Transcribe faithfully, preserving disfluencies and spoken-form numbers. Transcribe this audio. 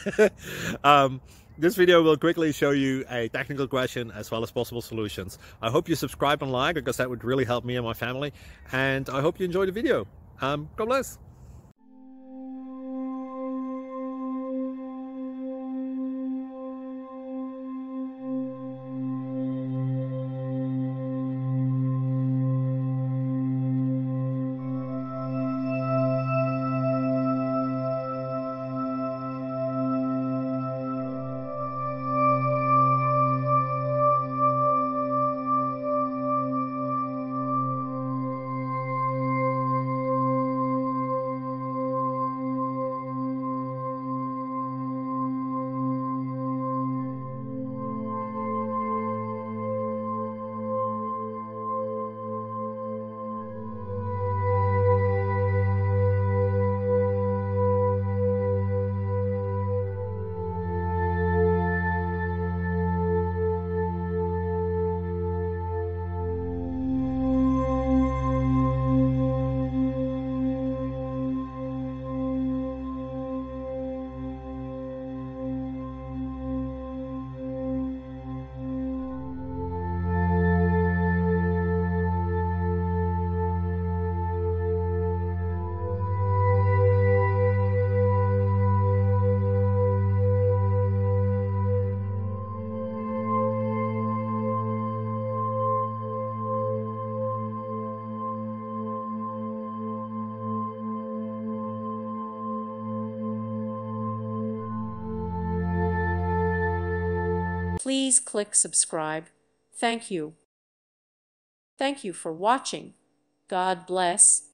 um, this video will quickly show you a technical question as well as possible solutions. I hope you subscribe and like, because that would really help me and my family. And I hope you enjoy the video. Um, God bless. Please click subscribe. Thank you. Thank you for watching. God bless.